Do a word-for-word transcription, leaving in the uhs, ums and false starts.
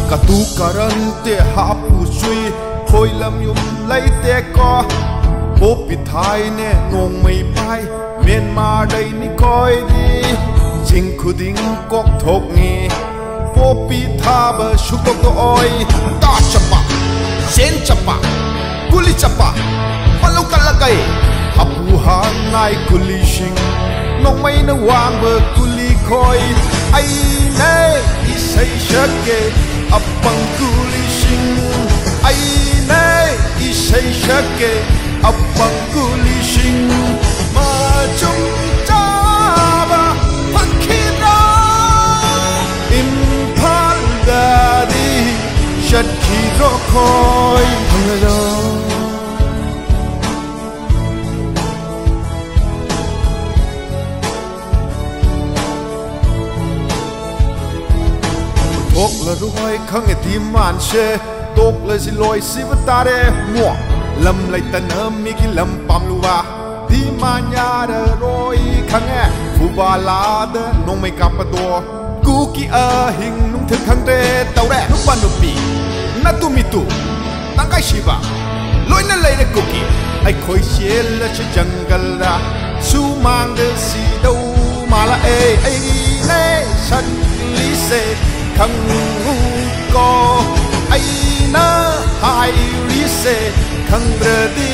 กระตุกกระรันเตะหาผู้ช่วยคอยลำยุมไล่เตะก็พบปิดท้ายแน่นงไม่ไปเมียนมาได้นี่คอยดีจิงคุดิ้งกอกทกงี้พบปิดท้าเบอร์ชุกตกอ้อยตาจับปะเซนจับปะกุลิจับปะมาลุกันละไกฮับผู้หางนายกุลิชิงน้องไม่นวางเบอร์กุลิคอยไอ้เน่อิเซชักเกอับปังกุลิชิงไอ้เน่อิเซชักเกอับปังกุลิชิงมาจงจ้าบะพักคิดาอิมพัลดาดีฉันคิดรอคอยเมื่อไรตกละรวยข้างไอทีมันเชตกละสิลอยสิบตาเรมัวลำไหลตันเฮมิกิลำปั๊มลูวาทีมันยาเดรอยข้างไอฟูบาลาเดน้องไม่กลับมาตัวกูกี้เอหิงนุ่งถึงข้างเดเต่าแร่นุปันนุปีนัตุมิตุตั้งไอชิบะลอยนั่นเลยเด็กกูกี้ไอคอยเชลละชจังกัลละสูมังเดสีดูมาละเอไอเล่ฉันลิเซขังหูก็ไอ้น่าหายริเซขังเรดี